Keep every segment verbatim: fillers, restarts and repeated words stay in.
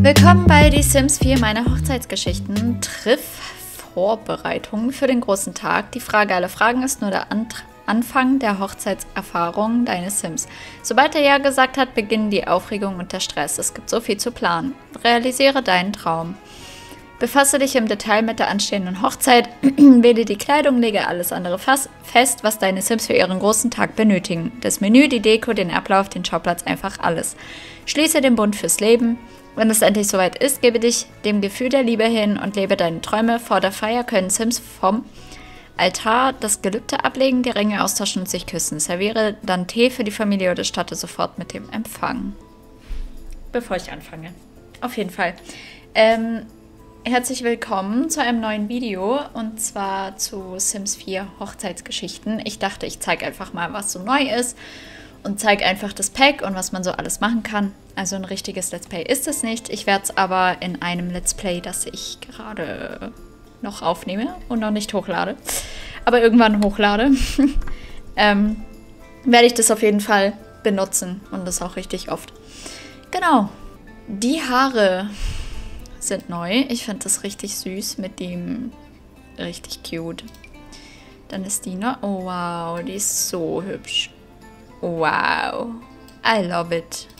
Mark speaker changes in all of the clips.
Speaker 1: Willkommen bei Die Sims vier, meine Hochzeitsgeschichten. Triff-Vorbereitungen für den großen Tag. Die Frage aller Fragen ist nur der Ant Anfang der Hochzeitserfahrung deines Sims. Sobald er Ja gesagt hat, beginnen die Aufregung und der Stress. Es gibt so viel zu planen. Realisiere deinen Traum. Befasse dich im Detail mit der anstehenden Hochzeit. Wähle die Kleidung, lege alles andere fest, was deine Sims für ihren großen Tag benötigen. Das Menü, die Deko, den Ablauf, den Schauplatz, einfach alles. Schließe den Bund fürs Leben. Wenn es endlich soweit ist, gebe dich dem Gefühl der Liebe hin und lebe deine Träume. Vor der Feier können Sims vom Altar das Gelübde ablegen, die Ringe austauschen und sich küssen. Serviere dann Tee für die Familie oder starte sofort mit dem Empfang. Bevor ich anfange. Auf jeden Fall. Ähm, herzlich willkommen zu einem neuen Video und zwar zu Sims vier Hochzeitsgeschichten. Ich dachte, ich zeige einfach mal, was so neu ist und zeige einfach das Pack und was man so alles machen kann. Also ein richtiges Let's Play ist es nicht. Ich werde es aber in einem Let's Play, das ich gerade noch aufnehme und noch nicht hochlade, aber irgendwann hochlade, ähm, werde ich das auf jeden Fall benutzen und das auch richtig oft. Genau. Die Haare sind neu. Ich finde das richtig süß mit dem, richtig cute. Dann ist die noch, oh wow, die ist so hübsch. Wow. I love it.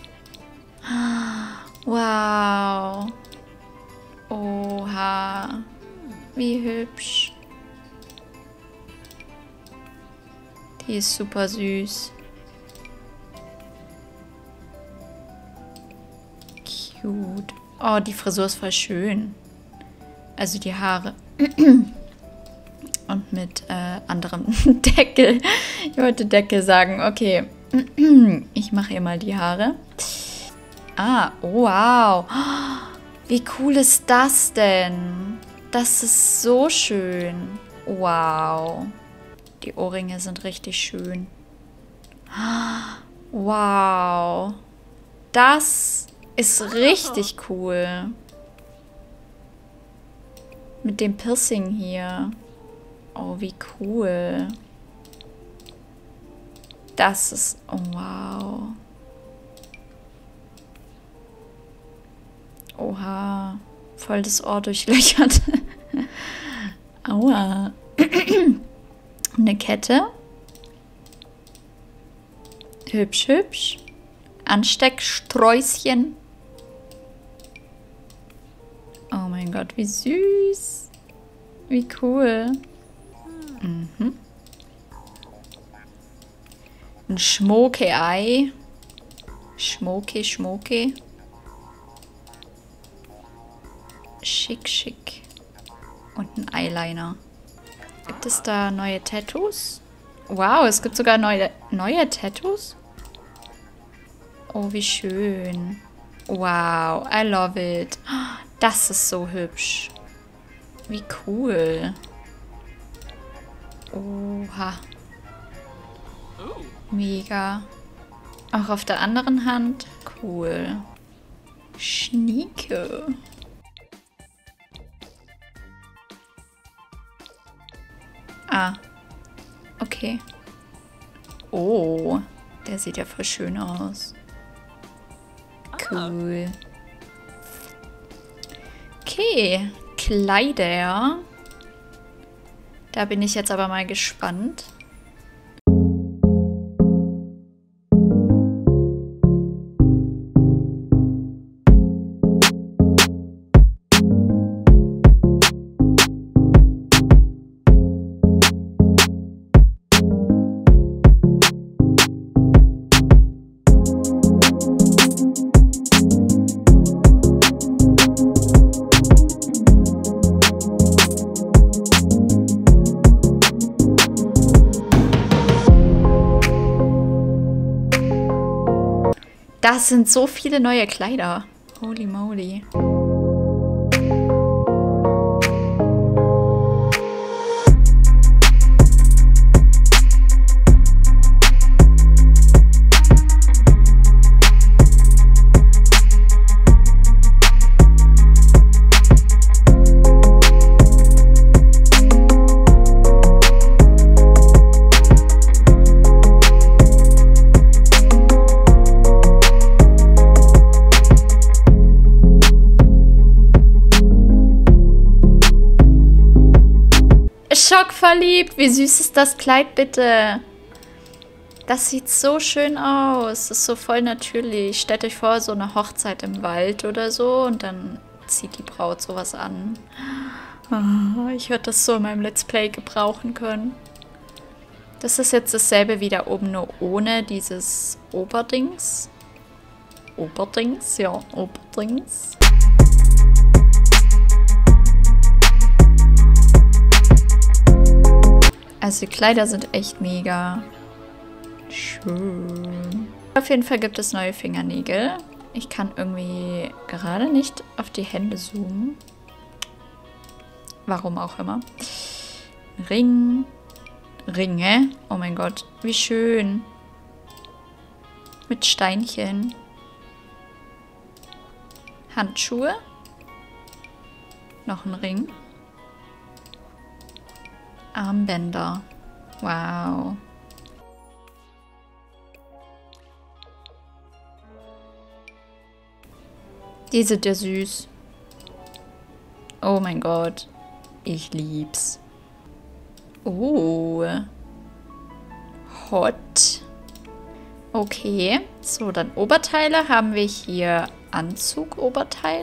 Speaker 1: Wow. Oha. Wie hübsch. Die ist super süß. Cute. Oh, die Frisur ist voll schön. Also die Haare. Und mit äh, anderem Deckel. Ich wollte Deckel sagen. Okay. Ich mache ihr mal die Haare. Ah, wow. Wie cool ist das denn? Das ist so schön. Wow. Die Ohrringe sind richtig schön. Wow. Das ist richtig cool. Mit dem Piercing hier. Oh, wie cool. Das ist... Oh, wow. Oha. Voll das Ohr durchlöchert. Aua. Eine Kette. Hübsch, hübsch. Anstecksträußchen. Oh mein Gott, wie süß. Wie cool. Mhm. Ein Schmoke-Ei. Schmoke, Schmoke. Schick, schick. Und ein Eyeliner. Gibt es da neue Tattoos? Wow, es gibt sogar neue, neue Tattoos? Oh, wie schön. Wow, I love it. Das ist so hübsch. Wie cool. Oha. Mega. Auch auf der anderen Hand. Cool. Schnieke. Ah. Okay. Oh. Der sieht ja voll schön aus. Cool. Okay. Kleider. Da bin ich jetzt aber mal gespannt. Das sind so viele neue Kleider. Holy moly. schockverliebt. Wie süß ist das Kleid bitte? Das sieht so schön aus. Das ist so voll natürlich. Stellt euch vor, so eine Hochzeit im Wald oder so. Und dann zieht die Braut sowas an. Oh, ich würde das so in meinem Let's Play gebrauchen können. Das ist jetzt dasselbe wie da oben, nur ohne dieses Oberdings. Oberdings? Ja, Oberdings. Also die Kleider sind echt mega schön. Auf jeden Fall gibt es neue Fingernägel. Ich kann irgendwie gerade nicht auf die Hände zoomen. Warum auch immer. Ring. Ringe. Oh mein Gott, wie schön. Mit Steinchen. Handschuhe. Noch ein Ring. Armbänder. Wow. Die sind ja süß. Oh mein Gott. Ich lieb's. Oh. Hot. Okay. So, dann Oberteile. Haben wir hier Anzug-Oberteile?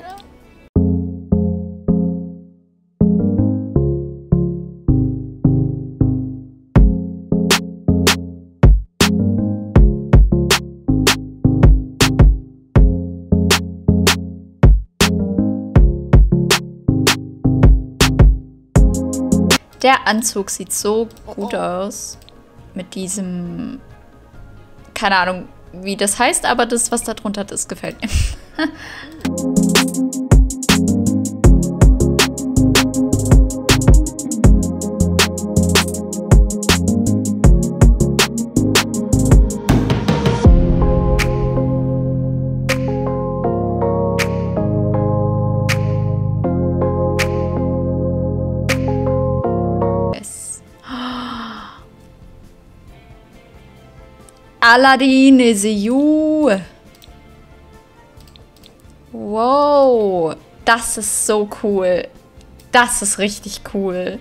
Speaker 1: Der Anzug sieht so gut aus. Mit diesem... Keine Ahnung, wie das heißt, aber das, was da drunter hat, das gefällt mir. Aladdin is you. Wow. Das ist so cool. Das ist richtig cool.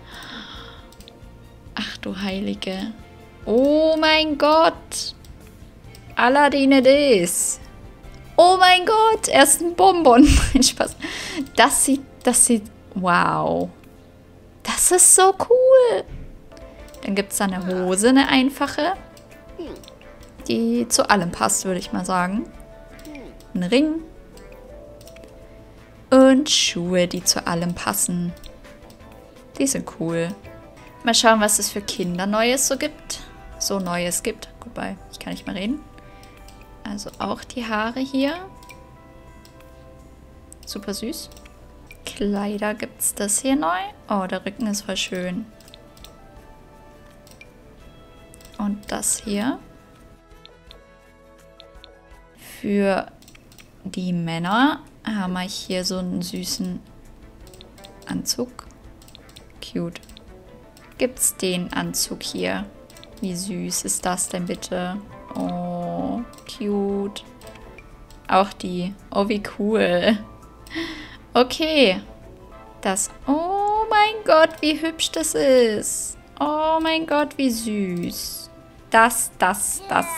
Speaker 1: Ach du Heilige. Oh mein Gott. Aladdin it is. Oh mein Gott. Er ist ein Bonbon. Spaß. Das sieht, das sieht, wow. Das ist so cool. Dann gibt es da eine Hose, eine einfache. Die zu allem passt, würde ich mal sagen. Ein Ring. Und Schuhe, die zu allem passen. Die sind cool. Mal schauen, was es für Kinder Neues so gibt. So Neues gibt. Goodbye, ich kann nicht mehr reden. Also auch die Haare hier. Super süß. Kleider gibt es das hier neu. Oh, der Rücken ist voll schön. Und das hier. Für die Männer haben wir hier so einen süßen Anzug. Cute. Gibt's den Anzug hier? Wie süß ist das denn bitte? Oh, cute. Auch die. Oh, wie cool. Okay. Das. Oh mein Gott, wie hübsch das ist. Oh mein Gott, wie süß. Das, das, das.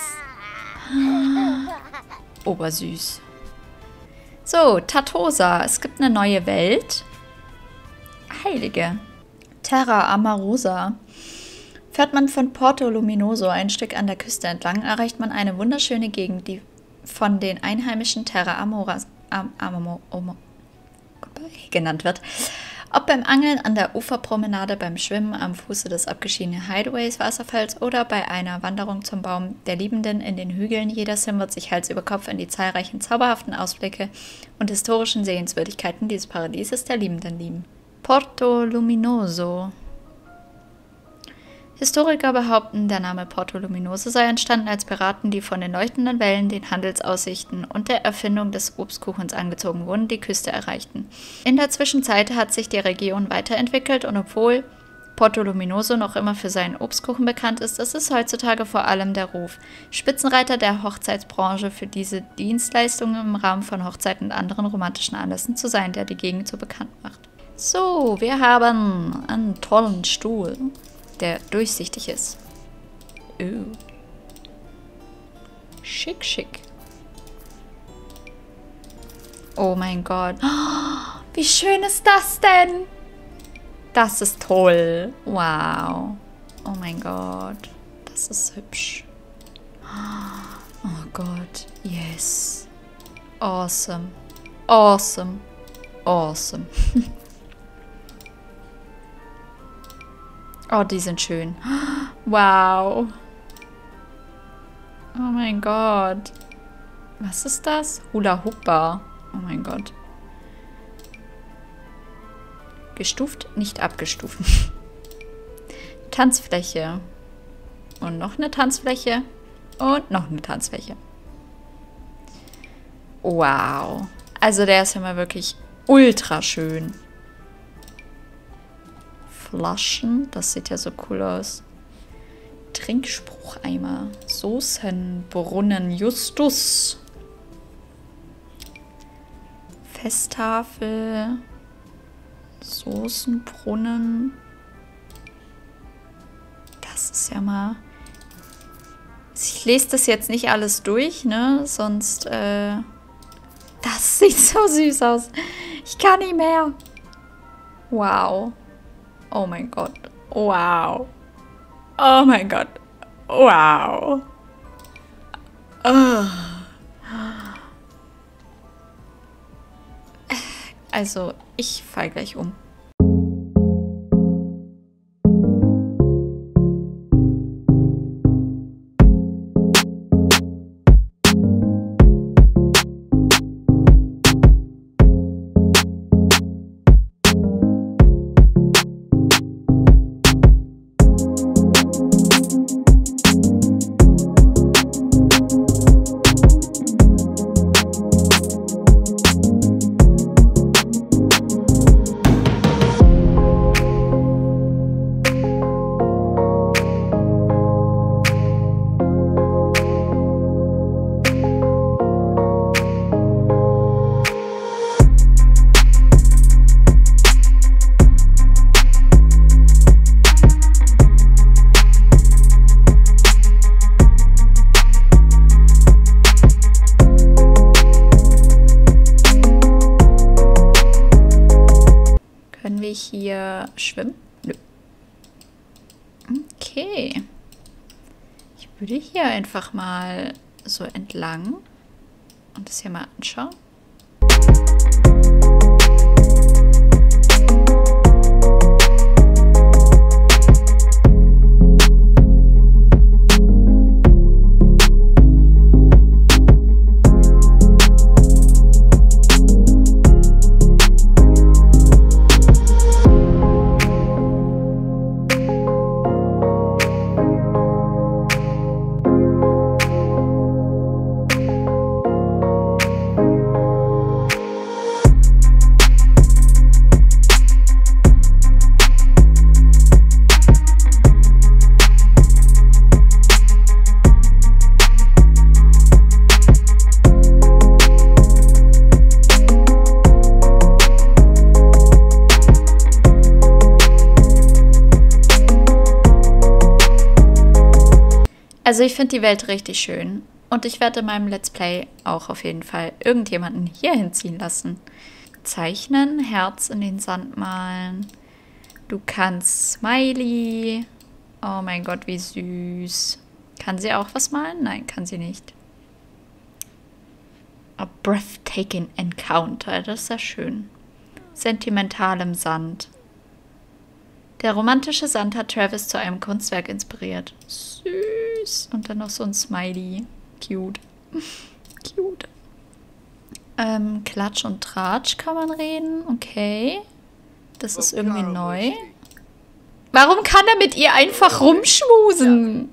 Speaker 1: Obersüß. So, Tartosa. Es gibt eine neue Welt. Heilige. Terra Amorosa. Fährt man von Porto Luminoso ein Stück an der Küste entlang, erreicht man eine wunderschöne Gegend, die von den Einheimischen Terra Amora Am, Amamo, Omo, genannt wird. Ob beim Angeln an der Uferpromenade, beim Schwimmen am Fuße des abgeschiedenen Hideaways Wasserfalls oder bei einer Wanderung zum Baum der Liebenden in den Hügeln, jeder Sim wird sich Hals über Kopf in die zahlreichen zauberhaften Ausblicke und historischen Sehenswürdigkeiten dieses Paradieses der Liebenden lieben. Porto Luminoso. Historiker behaupten, der Name Porto Luminoso sei entstanden, als Piraten, die von den leuchtenden Wellen, den Handelsaussichten und der Erfindung des Obstkuchens angezogen wurden, die Küste erreichten. In der Zwischenzeit hat sich die Region weiterentwickelt und obwohl Porto Luminoso noch immer für seinen Obstkuchen bekannt ist, ist es heutzutage vor allem der Ruf, Spitzenreiter der Hochzeitsbranche für diese Dienstleistungen im Rahmen von Hochzeiten und anderen romantischen Anlässen zu sein, der die Gegend so bekannt macht. So, wir haben einen tollen Stuhl, der durchsichtig ist. Oh. Schick, schick. Oh mein Gott. Oh, wie schön ist das denn? Das ist toll. Wow. Oh mein Gott. Das ist hübsch. Oh Gott. Yes. Awesome. Awesome. Awesome. Oh, die sind schön. Wow. Oh mein Gott. Was ist das? Hula Hoop Bar. Oh mein Gott. Gestuft, nicht abgestuft. Tanzfläche. Und noch eine Tanzfläche. Und noch eine Tanzfläche. Wow. Also der ist ja mal wirklich ultra schön. Flaschen. Das sieht ja so cool aus. Trinksprucheimer. Soßenbrunnen Justus. Festtafel. Soßenbrunnen. Das ist ja mal... Ich lese das jetzt nicht alles durch, ne? Sonst, äh... Das sieht so süß aus. Ich kann nicht mehr. Wow. Oh mein Gott. Wow. Oh mein Gott. Wow. Oh. Also, ich fall gleich um. Hier schwimmen? Nö. Okay. Ich würde hier einfach mal so entlang und das hier mal anschauen. Also ich finde die Welt richtig schön. Und ich werde in meinem Let's Play auch auf jeden Fall irgendjemanden hier hinziehen lassen. Zeichnen, Herz in den Sand malen. Du kannst Smiley. Oh mein Gott, wie süß. Kann sie auch was malen? Nein, kann sie nicht. A breathtaking encounter. Das ist ja schön. Sentimentalem Sand. Der romantische Sand hat Travis zu einem Kunstwerk inspiriert. Süß. Und dann noch so ein Smiley. Cute. Cute. Ähm, Klatsch und Tratsch kann man reden. Okay. Das ist irgendwie neu. Warum kann er mit ihr einfach rumschmusen?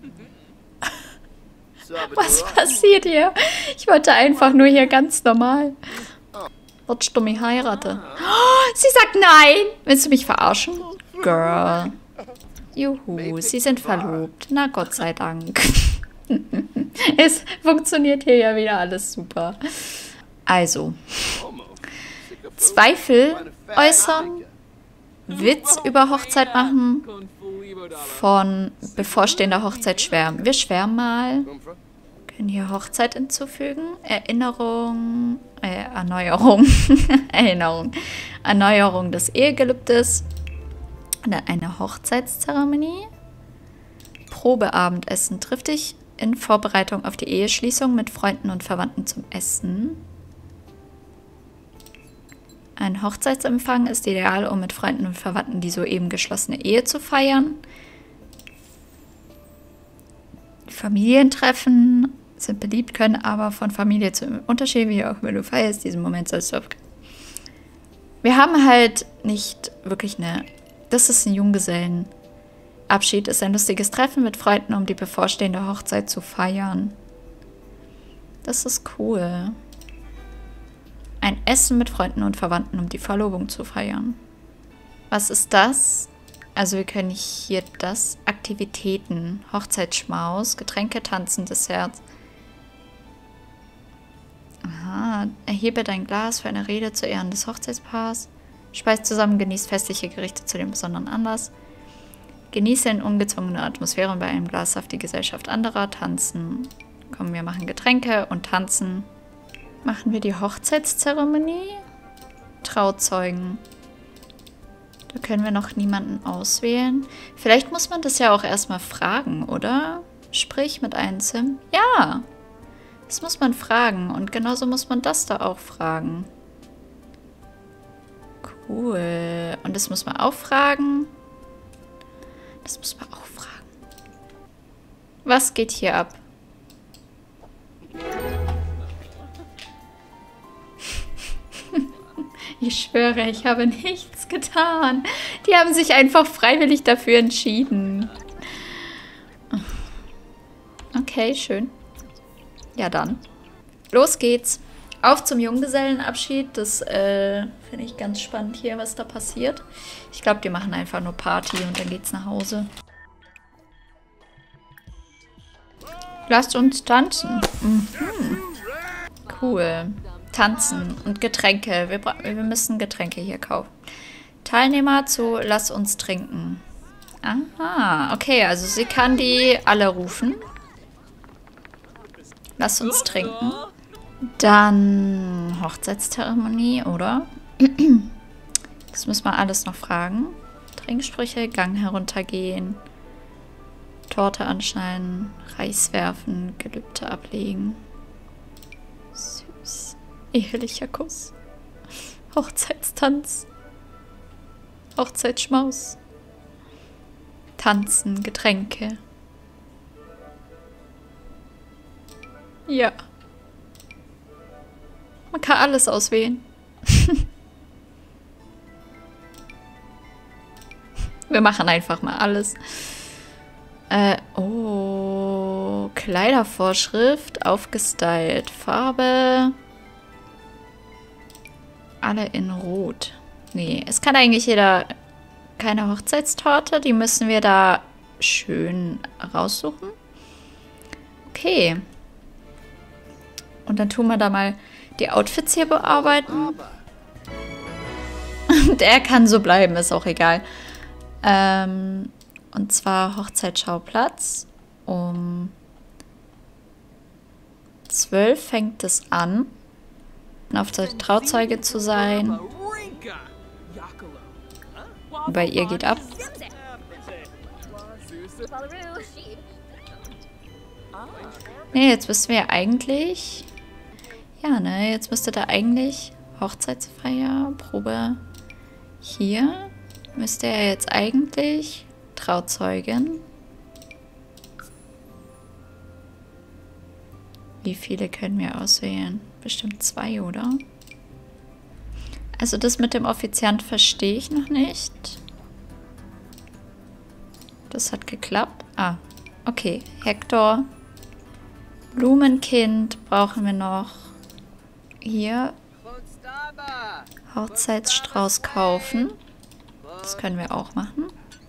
Speaker 1: Was passiert hier? Ich wollte einfach nur hier ganz normal. Wolltest du mich heiraten? Oh, sie sagt nein. Willst du mich verarschen? Girl. Juhu, sie sind verlobt. Na Gott sei Dank. Es funktioniert hier ja wieder alles super. Also. Zweifel äußern Witz über Hochzeit machen. Von bevorstehender Hochzeit schwärmen. Wir schwärmen mal. Können hier Hochzeit hinzufügen. Erinnerung. Äh, Erneuerung. Erinnerung. Erneuerung des Ehegelübdes. Eine Hochzeitszeremonie. Probeabendessen. Triff dich in Vorbereitung auf die Eheschließung mit Freunden und Verwandten zum Essen. Ein Hochzeitsempfang ist ideal, um mit Freunden und Verwandten die soeben geschlossene Ehe zu feiern. Familientreffen sind beliebt, können aber von Familie zu Unterschied, wie auch wenn du feierst, diesen Moment sollst du auf. Wir haben halt nicht wirklich eine. Das ist ein Junggesellenabschied, ist ein lustiges Treffen mit Freunden, um die bevorstehende Hochzeit zu feiern. Das ist cool. Ein Essen mit Freunden und Verwandten, um die Verlobung zu feiern. Was ist das? Also wir können hier das. Aktivitäten. Hochzeitsschmaus. Getränke, Tanzen, Desserts. Aha. Erhebe dein Glas für eine Rede zu Ehren des Hochzeitspaars. Speist zusammen, genießt festliche Gerichte zu dem besonderen Anlass. Genieße in ungezwungener Atmosphäre und bei einem Glas Saft die Gesellschaft anderer. Tanzen. Komm, wir machen Getränke und tanzen. Machen wir die Hochzeitszeremonie? Trauzeugen. Da können wir noch niemanden auswählen. Vielleicht muss man das ja auch erstmal fragen, oder? Sprich mit einem Sim. Ja, das muss man fragen. Und genauso muss man das da auch fragen. Cool. Und das muss man auch fragen. Das muss man auch fragen. Was geht hier ab? Ich schwöre, ich habe nichts getan. Die haben sich einfach freiwillig dafür entschieden. Okay, schön. Ja, dann. Los geht's. Auf zum Junggesellenabschied. Das äh, finde ich ganz spannend hier, was da passiert. Ich glaube, die machen einfach nur Party und dann geht's nach Hause. Lasst uns tanzen. Mhm. Cool. Tanzen und Getränke. Wir, wir müssen Getränke hier kaufen. Teilnehmer zu Lass uns trinken. Aha, okay, also sie kann die alle rufen. Lass uns trinken. Dann Hochzeitszeremonie, oder? Das müssen wir alles noch fragen. Trinksprüche, Gang heruntergehen. Torte anschneiden, Reis werfen, Gelübde ablegen. Süß. Ehelicher Kuss. Hochzeitstanz. Hochzeitsschmaus. Tanzen, Getränke. Ja. Man kann alles auswählen. Wir machen einfach mal alles. Äh, oh. Kleidervorschrift. Aufgestylt. Farbe. Alle in Rot. Nee, es kann eigentlich jeder keine Hochzeitstorte. Die müssen wir da schön raussuchen. Okay. Und dann tun wir da mal die Outfits hier bearbeiten. Der kann so bleiben, ist auch egal. Ähm, und zwar Hochzeitsschauplatz. Um zwölf fängt es an, auf der Trauzeuge zu sein. Bei ihr geht ab. Nee, jetzt müssten wir eigentlich... Ja, ne, jetzt müsste da eigentlich Hochzeitsfeier, Probe. Hier müsste er jetzt eigentlich Trauzeugen. Wie viele können wir auswählen? Bestimmt zwei, oder? Also das mit dem Offiziant verstehe ich noch nicht. Das hat geklappt. Ah, okay. Hector. Blumenkind brauchen wir noch. Hier. Hochzeitsstrauß kaufen. Das können wir auch machen.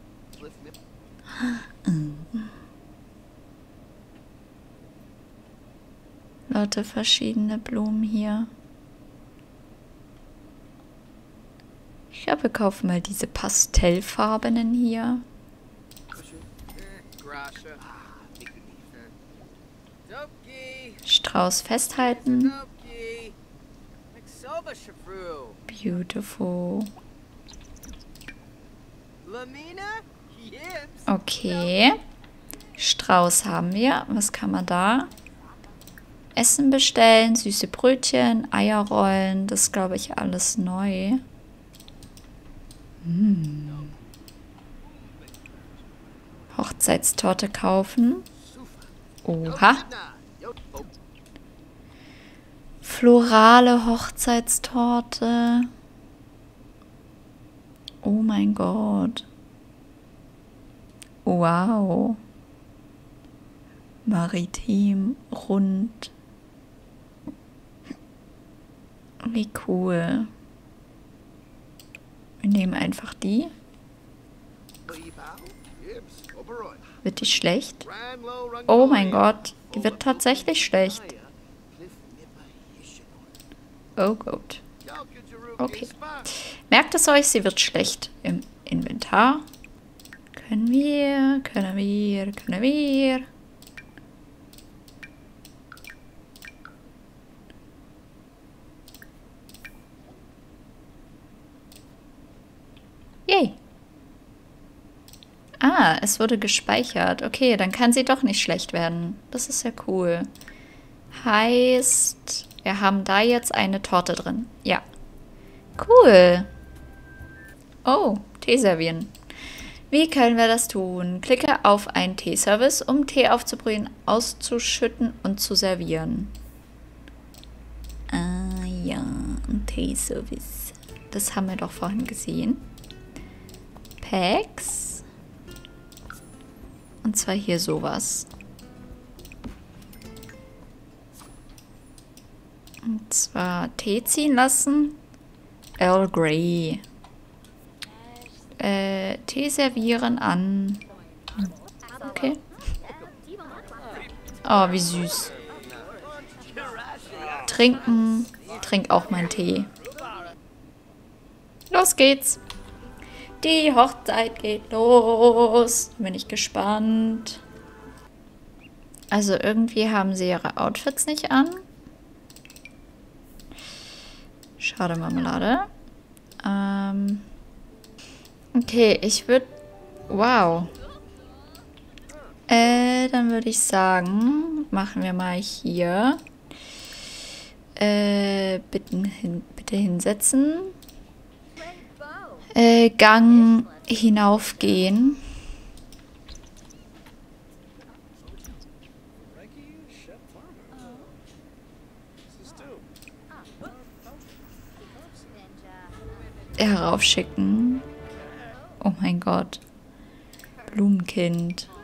Speaker 1: Lauter verschiedene Blumen hier. Ja, wir kaufen mal diese pastellfarbenen hier. Strauß festhalten. Beautiful. Okay. Strauß haben wir. Was kann man da? Essen bestellen, süße Brötchen, Eierrollen. Das ist, glaube ich, alles neu. Hm. Hochzeitstorte kaufen. Oha. Florale Hochzeitstorte. Oh mein Gott. Wow. Maritim, rund. Wie cool. Wir nehmen einfach die. Wird die schlecht? Oh mein Gott. Die wird tatsächlich schlecht. Oh Gott. Okay. Merkt es euch, sie wird schlecht im Inventar. Können wir, können wir, können wir. Yay. Ah, es wurde gespeichert. Okay, dann kann sie doch nicht schlecht werden. Das ist ja cool. Heißt, wir haben da jetzt eine Torte drin. Ja. Cool. Oh, Tee servieren. Wie können wir das tun? Klicke auf einen Teeservice, um Tee aufzubrühen, auszuschütten und zu servieren. Ah ja, ein Teeservice. Das haben wir doch vorhin gesehen. Packs. Und zwar hier sowas. Und zwar Tee ziehen lassen. Earl Grey. Äh, Tee servieren an. Okay. Oh, wie süß. Trinken. Trink auch meinen Tee. Los geht's. Die Hochzeit geht los. Bin ich gespannt. Also irgendwie haben sie ihre Outfits nicht an. Schade Marmelade. Ähm... Okay, ich würde... Wow. Äh, dann würde ich sagen, machen wir mal hier. Äh, bitte, hin, bitte hinsetzen. Äh, Gang hinaufgehen. Heraufschicken. Oh mein Gott. Blumenkind.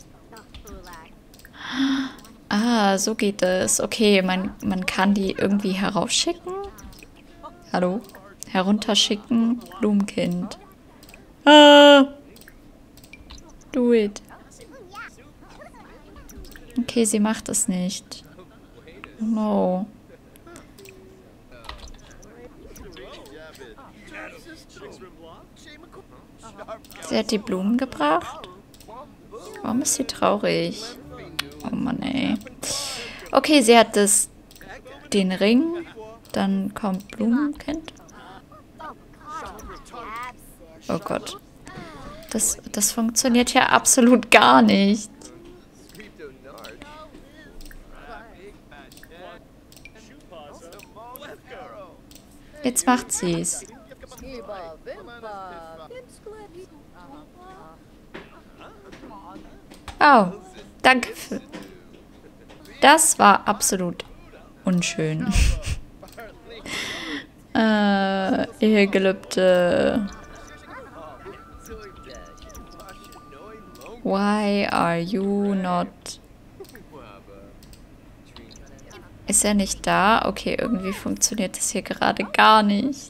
Speaker 1: Ah, so geht es. Okay, man, man kann die irgendwie heraufschicken. Hallo? Herunterschicken. Blumenkind. Ah! Do it. Okay, sie macht es nicht. No. Sie hat die Blumen gebracht? Warum ist sie traurig? Oh Mann, ey. Okay, sie hat das, den Ring. Dann kommt Blumenkind. Oh Gott. Das, das funktioniert ja absolut gar nicht. Jetzt macht sie's. Oh, danke für... Das war absolut unschön. äh, Ehegelübde. Why are you not... Ist er nicht da? Okay, irgendwie funktioniert das hier gerade gar nicht.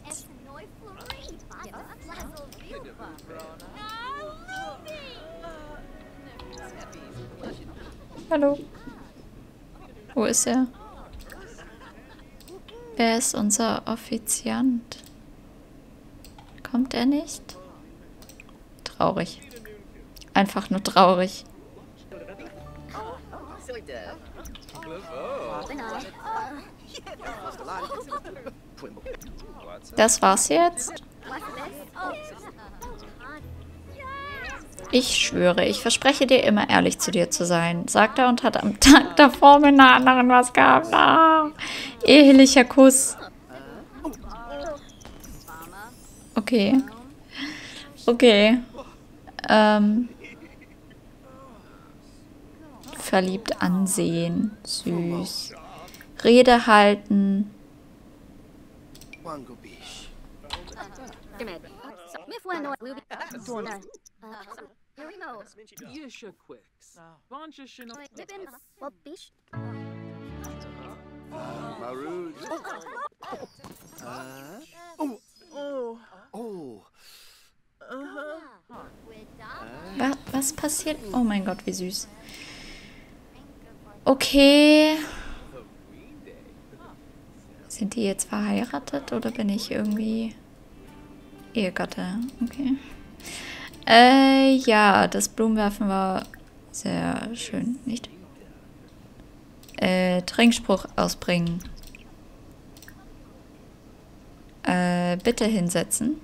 Speaker 1: Hallo. Wo ist er? Wer ist unser Offiziant? Kommt er nicht? Traurig. Einfach nur traurig. Das war's jetzt. Ich schwöre, ich verspreche dir immer ehrlich zu dir zu sein, sagt er und hat am Tag davor mit einer anderen was gehabt. Ah, ehelicher Kuss. Okay. Okay. Ähm. Verliebt ansehen. Süß. Rede halten. Was, was passiert? Oh mein Gott, wie süß. Okay. Sind die jetzt verheiratet oder bin ich irgendwie Ehegatte? Okay. Äh, ja, das Blumenwerfen war sehr schön, nicht? Äh, Trinkspruch ausbringen. Äh, bitte hinsetzen.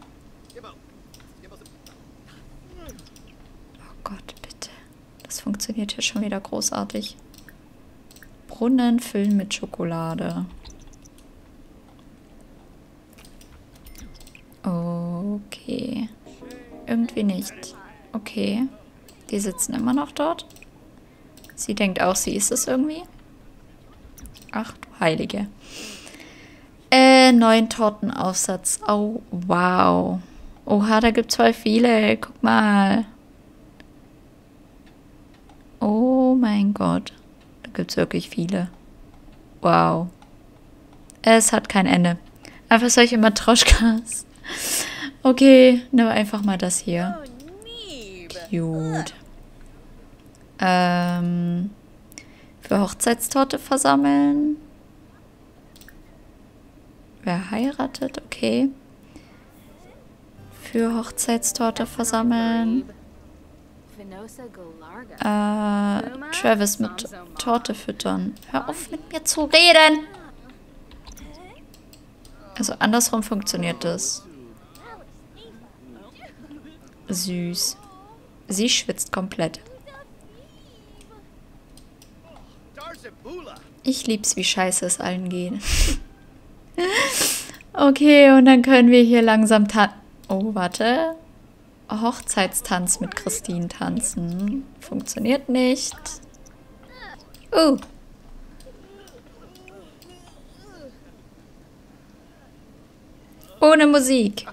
Speaker 1: Oh Gott, bitte. Das funktioniert hier schon wieder großartig. Brunnen füllen mit Schokolade. Okay. Irgendwie nicht. Okay. Die sitzen immer noch dort. Sie denkt auch, sie ist es irgendwie. Ach du Heilige. Äh, neuen Tortenaufsatz. Oh, wow. Oha, da gibt es voll viele. Guck mal. Oh mein Gott. Da gibt es wirklich viele. Wow. Es hat kein Ende. Einfach solche Matroschkas. Okay, nimm einfach mal das hier. Cute. Ähm, für Hochzeitstorte versammeln. Wer heiratet? Okay. Für Hochzeitstorte versammeln. Äh, Travis mit Torte füttern. Hör auf mit mir zu reden! Also andersrum funktioniert das. Süß. Sie schwitzt komplett. Ich lieb's, wie scheiße es allen geht. Okay, und dann können wir hier langsam tanzen. Oh, warte. Hochzeitstanz mit Christine tanzen. Funktioniert nicht. Uh. Ohne Musik.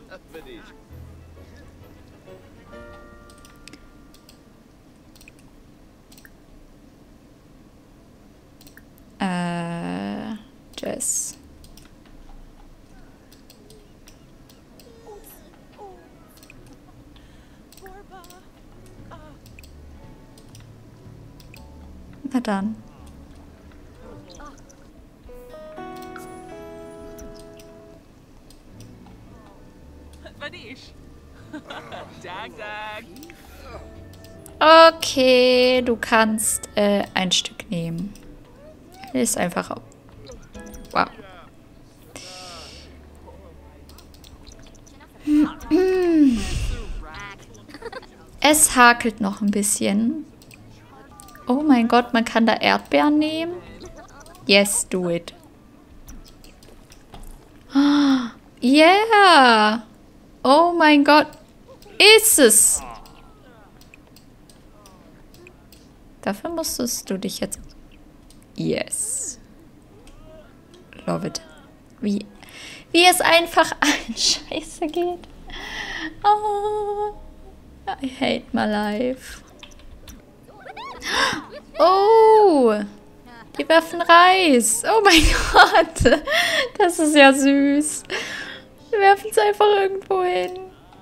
Speaker 1: Äh, Jess. Na dann. Okay, du kannst äh, ein Stück nehmen. Ist einfach. Wow. Es hakelt noch ein bisschen. Oh mein Gott, man kann da Erdbeeren nehmen? Yes, do it. Yeah. Oh mein Gott. Ist es. Dafür musstest du dich jetzt... Yes. Love it. Wie, wie es einfach an Scheiße geht. Oh. I hate my life. Oh. Die werfen Reis. Oh mein Gott. Das ist ja süß. Wir werfen es einfach irgendwo hin.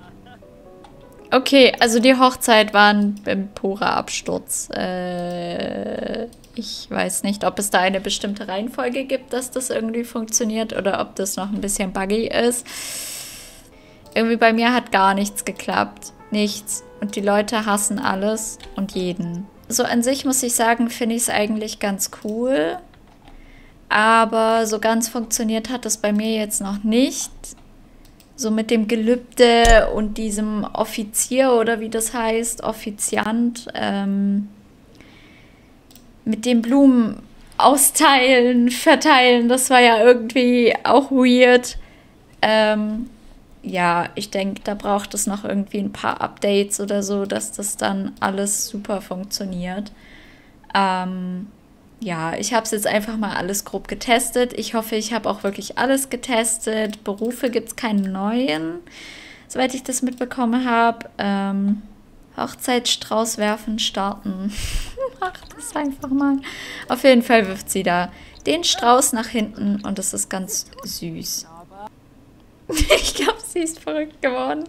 Speaker 1: Okay, also die Hochzeit war ein, ein purer Absturz. Äh, ich weiß nicht, ob es da eine bestimmte Reihenfolge gibt, dass das irgendwie funktioniert oder ob das noch ein bisschen buggy ist. Irgendwie bei mir hat gar nichts geklappt. Nichts. Und die Leute hassen alles und jeden. So an sich muss ich sagen, finde ich es eigentlich ganz cool. Aber so ganz funktioniert hat das bei mir jetzt noch nicht. So mit dem Gelübde und diesem Offizier oder wie das heißt, Offiziant. Ähm, mit den Blumen austeilen, verteilen, das war ja irgendwie auch weird. Ähm, ja, ich denke, da braucht es noch irgendwie ein paar Updates oder so, dass das dann alles super funktioniert. Ähm, ja, ich habe es jetzt einfach mal alles grob getestet. Ich hoffe, ich habe auch wirklich alles getestet. Berufe gibt es keine neuen, soweit ich das mitbekommen habe. Ähm, Hochzeitsstrauß werfen, starten. Mach das einfach mal. Auf jeden Fall wirft sie da den Strauß nach hinten und das ist ganz süß. Ich glaube, sie ist verrückt geworden.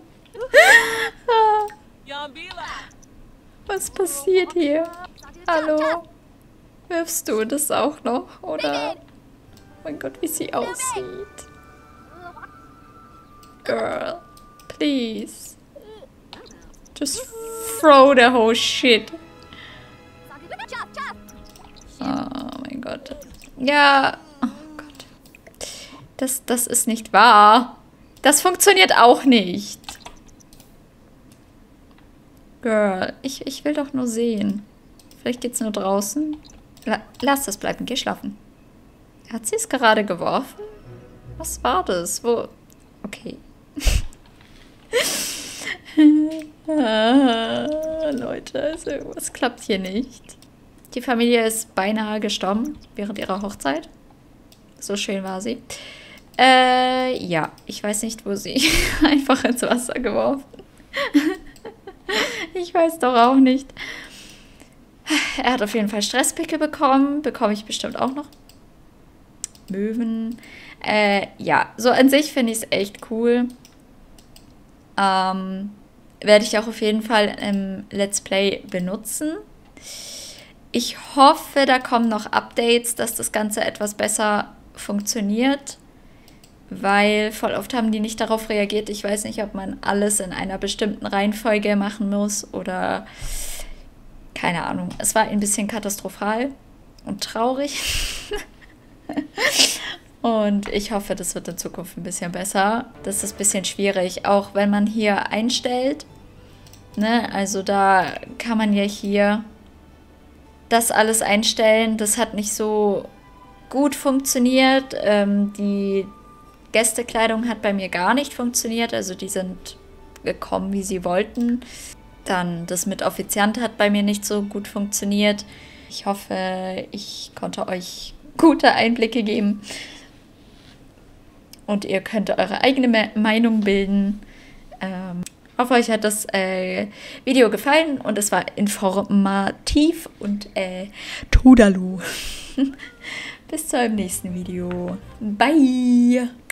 Speaker 1: Was passiert hier? Hallo? Wirfst du das auch noch? Oder? Oh mein Gott, wie sie aussieht. Girl, please. Just throw the whole shit. Oh mein Gott. Ja. Oh Gott. Das, das ist nicht wahr. Das funktioniert auch nicht. Girl, ich, ich will doch nur sehen. Vielleicht geht's nur draußen. La lass das bleiben, geh schlafen. Hat sie es gerade geworfen? Was war das? Wo? Okay. ah, Leute, also irgendwas klappt hier nicht. Die Familie ist beinahe gestorben während ihrer Hochzeit. So schön war sie. Äh, ja, ich weiß nicht, wo sie einfach ins Wasser geworfen. Ich weiß doch auch nicht. Er hat auf jeden Fall Stresspickel bekommen. Bekomme ich bestimmt auch noch. Möwen. Äh, ja, so an sich finde ich es echt cool. Ähm, werde ich auch auf jeden Fall im Let's Play benutzen. Ich hoffe, da kommen noch Updates, dass das Ganze etwas besser funktioniert. Weil voll oft haben die nicht darauf reagiert. Ich weiß nicht, ob man alles in einer bestimmten Reihenfolge machen muss oder keine Ahnung. Es war ein bisschen katastrophal und traurig. Und ich hoffe, das wird in Zukunft ein bisschen besser. Das ist ein bisschen schwierig, auch wenn man hier einstellt. Ne? Also da kann man ja hier das alles einstellen. Das hat nicht so gut funktioniert. Ähm, die Gästekleidung hat bei mir gar nicht funktioniert. Also die sind gekommen, wie sie wollten. Dann das mit Offiziant hat bei mir nicht so gut funktioniert. Ich hoffe, ich konnte euch gute Einblicke geben. Und ihr könnt eure eigene Me- Meinung bilden. Ähm, ich hoffe, euch hat das äh, Video gefallen und es war informativ und äh, Todalu. Bis zum nächsten Video. Bye!